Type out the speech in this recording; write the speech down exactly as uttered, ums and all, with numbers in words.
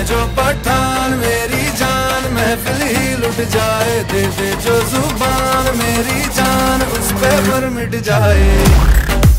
मैं जो पठान मेरी जान महफिल ही लुट जाए, दे दे जो जुबान मेरी जान उस पे पर मिट जाए।